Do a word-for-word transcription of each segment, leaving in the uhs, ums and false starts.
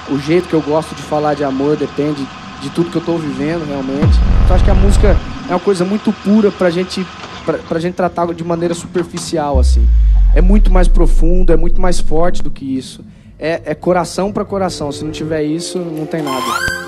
o jeito que eu gosto de falar de amor depende de tudo que eu estou vivendo realmente. Então acho que a música é uma coisa muito pura pra gente, pra, pra gente tratar de maneira superficial, assim. É muito mais profundo, é muito mais forte do que isso. É, é coração pra coração. Se não tiver isso, não tem nada.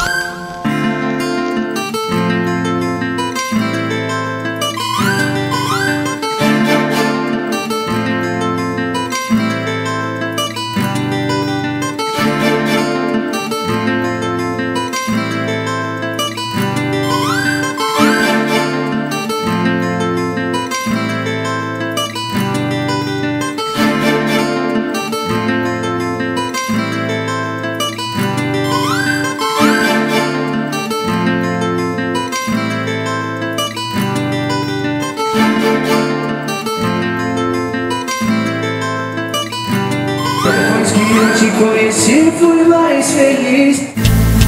Depois que eu te conheci, fui mais feliz.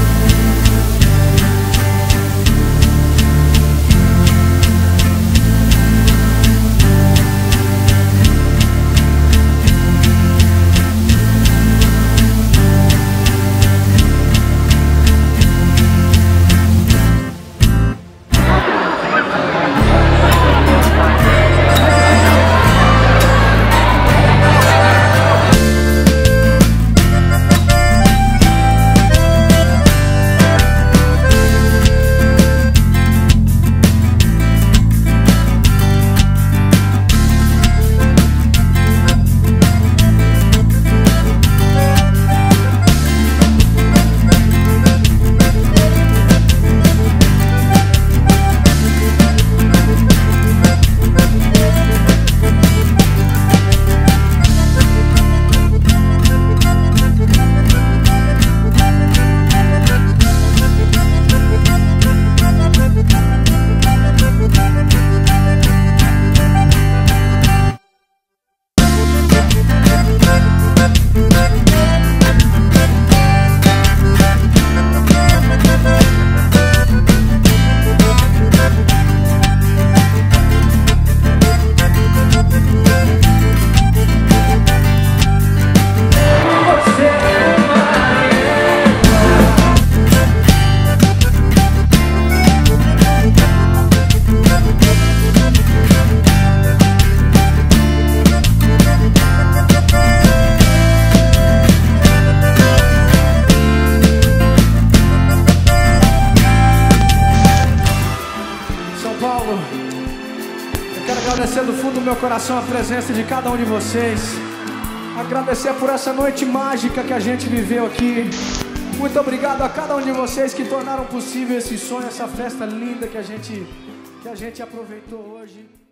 Paulo, eu quero agradecer do fundo do meu coração a presença de cada um de vocês, agradecer por essa noite mágica que a gente viveu aqui. Muito obrigado a cada um de vocês que tornaram possível esse sonho, essa festa linda que a gente, que a gente aproveitou hoje.